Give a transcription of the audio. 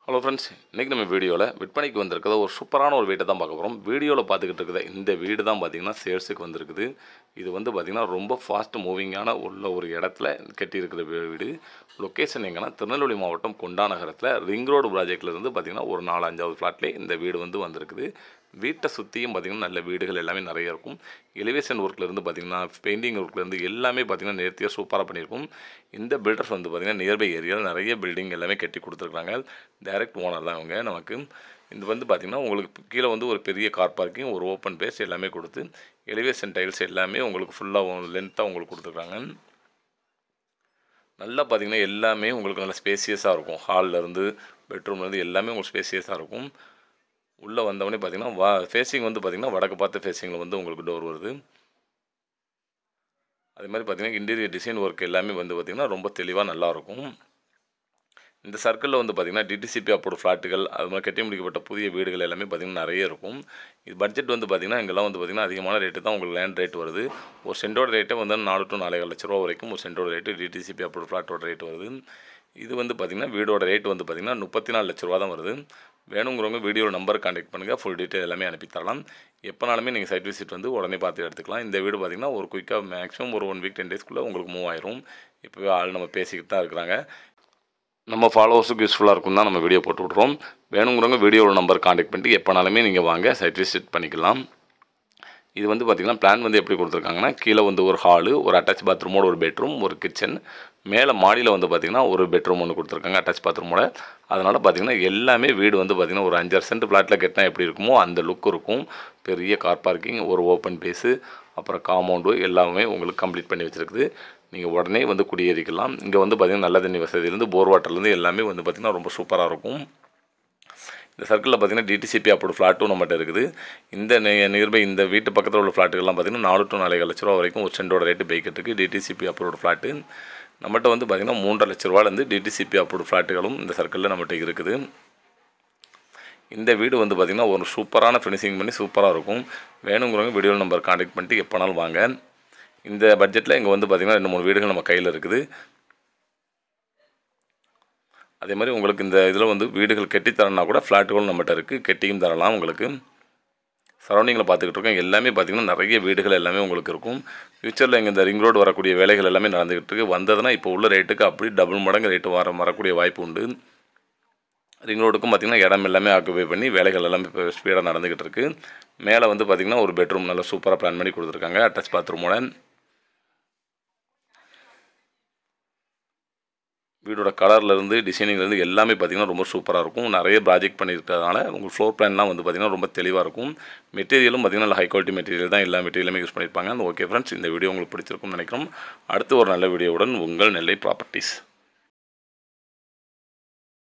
Hello friends, இன்றைக்கி நம்ம வீடியோவில் விற்பனைக்கு வந்திருக்கிறத ஒரு சூப்பரான ஒரு வீட்டை தான் பார்க்க போகிறோம். வீடியோவில் பார்த்துக்கிட்டு இருக்கிற இந்த வீடு தான் பார்த்திங்கன்னா சேல்ஸுக்கு வந்திருக்குது. இது வந்து பார்த்திங்கன்னா ரொம்ப ஃபாஸ்ட் மூவிங்கான உள்ள ஒரு இடத்துல கட்டியிருக்கிற வீடு. லொக்கேஷன் எங்கன்னா திருநெல்வேலி மாவட்டம் கொண்டா நகரத்தில் ரிங் ரோடு ப்ராஜெக்ட்லேருந்து பார்த்திங்கன்னா ஒரு 4-5வது ஃப்ளாட்லேயே இந்த வீடு வந்து வந்திருக்குது. வீட்டை சுற்றியும் பார்த்திங்கன்னா நல்ல வீடுகள் எல்லாமே நிறைய இருக்கும். எலிவேஷன் ஒர்க்லேருந்து பார்த்திங்கன்னா பெயிண்டிங் ஒர்க்லேருந்து எல்லாமே பார்த்திங்கன்னா நேர்த்தியாக சூப்பராக பண்ணியிருக்கும். இந்த பில்டர்ஸ் வந்து பார்த்திங்கன்னா நியர்பை ஏரியாவில் நிறைய பில்டிங் எல்லாமே கட்டி கொடுத்துருக்காங்க. டைரக்ட் ஓனர் தான் அவங்க நமக்கு. இது வந்து பார்த்திங்கன்னா உங்களுக்கு கீழே வந்து ஒரு பெரிய கார் பார்க்கிங், ஒரு ஓப்பன் பேஸ் எல்லாமே கொடுத்து எலிவேஷன் டைல்ஸ் எல்லாமே உங்களுக்கு ஃபுல்லாக லென்த்தாக உங்களுக்கு கொடுத்துருக்காங்க. நல்லா பார்த்திங்கன்னா எல்லாமே உங்களுக்கு நல்லா ஸ்பேசியஸாக இருக்கும். ஹால்லேருந்து பெட்ரூம்லேருந்து எல்லாமே உங்களுக்கு ஸ்பேசியஸாக இருக்கும். உள்ளே வந்தவொடனே பார்த்திங்கன்னா ஃபேஸிங் வந்து பார்த்திங்கன்னா வடக்கு பார்த்த ஃபேஸிங்கில் வந்து உங்களுக்கு டோர் வருது. அதே மாதிரி பார்த்திங்கன்னா இன்டீரியர் டிசைன் ஒர்க் எல்லாமே வந்து பார்த்திங்கன்னா ரொம்ப தெளிவாக நல்லாயிருக்கும். இந்த சர்க்கிளில் வந்து பார்த்திங்கன்னா டிடிசிபி அப்ரூவ்ட் ஃப்ளாட்டுகள், அது மாதிரி கட்டி முடிக்கப்பட்ட புதிய வீடுகள் எல்லாமே பார்த்திங்கன்னா நிறைய இருக்கும். இது பட்ஜெட் வந்து பார்த்திங்கன்னா இங்கெல்லாம் வந்து பார்த்திங்கன்னா அதிகமான ரேட்டு தான் உங்களுக்கு லேண்ட் ரேட் வருது. ஒரு சென்டோட ரேட்டே வந்து 4 to 4.5 லட்ச ரூபா வரைக்கும் ஒரு சென்டோட ரேட்டு டிடிசிபி அப்ரூவ்ட் ஃப்ளாட்டோட ரேட் வருது. இது வந்து பார்த்திங்கன்னா வீடோட ரேட் வந்து பார்த்திங்கன்னா 34 லட்ச ரூபா தான் வருது. வேணுங்கிறவங்க வீடியோவில் நம்பர் கான்டாக்ட் பண்ணுங்கள், ஃபுல் டீட்டெயில் எல்லாமே அனுப்பி தரலாம். எப்போனாலுமே நீங்கள் சைட் விசிட் வந்து உடனே பார்த்து எடுத்துக்கலாம். இந்த வீடு பார்த்திங்கன்னா ஒரு குயிக்காக மேக்ஸிமம் ஒரு 1 வீக் 10 டேஸ்க்குள்ளே உங்களுக்கு மூவ் ஆயிரும். இப்போவே ஆள் நம்ம பேசிக்கிட்டு தான் இருக்கிறாங்க. நம்ம ஃபாலோவர்ஸுக்கு யூஸ்ஃபுல்லாக இருக்கும் தான் நம்ம வீடியோ போட்டு விட்றோம். வேணுங்கிறவங்க வீடியோவில் நம்பர் கான்டாக்ட் பண்ணிட்டு எப்போனாலுமே நீங்கள் வாங்க சைட் விசிட் பண்ணிக்கலாம். இது வந்து பார்த்திங்கன்னா பிளான் வந்து எப்படி கொடுத்துருக்காங்கன்னா, கீழே வந்து ஒரு ஹாலு, ஒரு அட்டாச் பாத்ரூமோட ஒரு பெட்ரூம், ஒரு கிச்சன், மேலே மாடியில் வந்து பார்த்திங்கன்னா ஒரு பெட்ரூம் ஒன்று கொடுத்துருக்காங்க அட்டாச் பாத்ரூமோட. அதனால் பார்த்திங்கன்னா எல்லாமே வீடு வந்து பார்த்திங்கன்னா ஒரு 5-6 சென்ட் ஃப்ளாட்டில் கட்டினா எப்படி இருக்குமோ அந்த லுக் இருக்கும். பெரிய கார் பார்க்கிங், ஒரு ஓப்பன் பேஸு, அப்புறம் காம்பவுண்டு எல்லாமே உங்களுக்கு கம்ப்ளீட் பண்ணி வச்சுருக்குது. நீங்கள் உடனே வந்து குடியேறிக்கலாம். இங்கே வந்து பார்த்திங்கன்னா நல்ல தண்ணி வசதியிலேருந்து போர் வாட்டர்லேருந்து எல்லாமே வந்து பார்த்திங்கன்னா ரொம்ப சூப்பராக இருக்கும். இந்த சர்க்கிளில் பார்த்திங்கன்னா டிடிசிபி அப்ரூவ்ட் ஃப்ளாட்டும் நம்மகிட்ட இருக்குது. இந்த நியர்பை இந்த வீட்டு பக்கத்தில் உள்ள ஃப்ளாட்டுகள்லாம் பார்த்திங்கன்னா 4 to 4.5 லட்ச ரூபா வரைக்கும் ஒரு சென்டோட ரேட்டு பைக்கிட்டு இருக்குது. டிடிசிபி அப்ரூவ்ட் ஃப்ளாட்டு நம்மகிட்ட வந்து பார்த்திங்கன்னா 3.5 லட்ச ரூபாலேருந்து டிடிசிபி அப்ரூவ்ட் ஃப்ளாட்டுகளும் இந்த சர்க்கிளில் நம்மகிட்ட இருக்குது. இந்த வீடு வந்து பார்த்திங்கன்னா ஒரு சூப்பரான ஃபினிஷிங் பண்ணி சூப்பராக இருக்கும். வேணுங்கிறவங்க வீடியோ நம்பர் கான்டாக்ட் பண்ணிட்டு எப்போனாலும் வாங்க. இந்த பட்ஜெட்டில் இங்கே வந்து பார்த்திங்கன்னா 2-3 வீடுகள் நம்ம கையில் இருக்குது. அதே மாதிரி உங்களுக்கு இந்த இதில் வந்து வீடுகள் கட்டி தரனா கூட ஃப்ளாட்டுகளும் நம்மகிட்ட இருக்குது, கட்டியும் தரலாம். உங்களுக்கு சரௌண்டிங்கில் பார்த்துக்கிட்டு இருக்கோம் எல்லாமே பார்த்திங்கன்னா நிறைய வீடுகள் எல்லாமே உங்களுக்கு இருக்கும். ஃப்யூச்சரில் இங்கே இந்த ரிங் ரோடு வரக்கூடிய வேலைகள் எல்லாமே நடந்துக்கிட்டு இருக்குது. வந்ததுன்னா இப்போ உள்ள ரேட்டுக்கு அப்படி டபுள் மடங்கு ரேட்டு வரக்கூடிய வாய்ப்பு உண்டு. ரிங் ரோடுக்கும் பார்த்திங்கன்னா இடம் எல்லாமே ஆக்குபை பண்ணி வேலைகள் எல்லாமே இப்போ ஸ்பீடாக நடந்துக்கிட்டு இருக்குது. மேலே வந்து பார்த்திங்கன்னா ஒரு பெட்ரூம் நல்லா சூப்பராக பிளான் பண்ணி கொடுத்துருக்காங்க அட்டாச் பாத்ரூமோட. வீடோட கலர்லேருந்து டிசைனிங்லேருந்து எல்லாமே பார்த்திங்கன்னா ரொம்ப சூப்பராக இருக்கும். நிறைய ப்ராஜெக்ட் பண்ணியிருக்கிறதுனால உங்களுக்கு ஃப்ளோர் பிளான்லாம் வந்து பார்த்திங்கன்னா ரொம்ப தெளிவாக இருக்கும். மெட்டீரியலும் பார்த்திங்கன்னா நல்ல ஹை குவாலிட்டி மெட்டீரியல் தான், எல்லா மெட்டீரியலுமே யூஸ் பண்ணியிருப்பாங்க. ஓகே ஃப்ரெண்ட்ஸ், இந்த வீடியோ உங்களுக்கு பிடிச்சிருக்கும்னு நினைக்கிறோம். அடுத்து ஒரு நல்ல வீடியோவுடன் உங்கள் நெல்லை ப்ராப்பர்ட்டிஸ்.